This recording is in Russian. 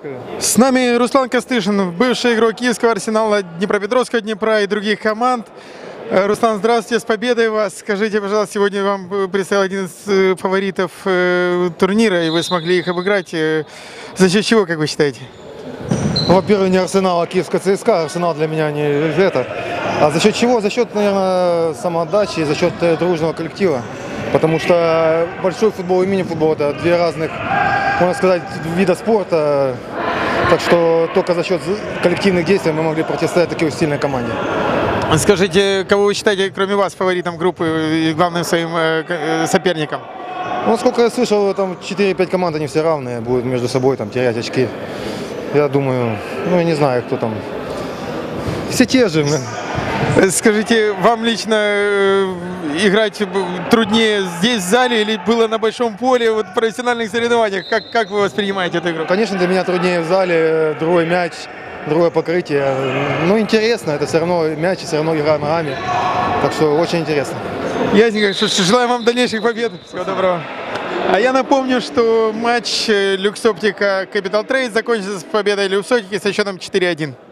С нами Руслан Костышин, бывший игрок Киевского Арсенала, Днепропетровского Днепра и других команд. Руслан, здравствуйте, с победой вас. Скажите, пожалуйста, сегодня вам предстоял один из фаворитов турнира, и вы смогли их обыграть. За счет чего, как вы считаете? Во-первых, не Арсенал, а Киевская ЦСКА. Арсенал для меня не это. А за счет чего? За счет, наверное, самоотдачи, за счет дружного коллектива. Потому что большой футбол и мини-футбол – это две разных, можно сказать, вида спорта. Так что только за счет коллективных действий мы могли противостоять такой сильной команде. Скажите, кого вы считаете, кроме вас, фаворитом группы и главным своим соперником? Ну, насколько я слышал, там 4-5 команд, они все равные, будут между собой там терять очки. Я думаю, ну, я не знаю, кто там. Все те же. Скажите, вам лично играть труднее здесь, в зале, или было на большом поле, вот в профессиональных соревнованиях? Как вы воспринимаете эту игру? Конечно, для меня труднее в зале, другой мяч, другое покрытие. Ну, интересно, это все равно мяч, все равно игра ногами. Так что очень интересно. Ясненько, желаю вам дальнейших побед. Всего доброго. А я напомню, что матч Люксоптика Capital Trade закончился с победой Люксоптики со счетом 4-1.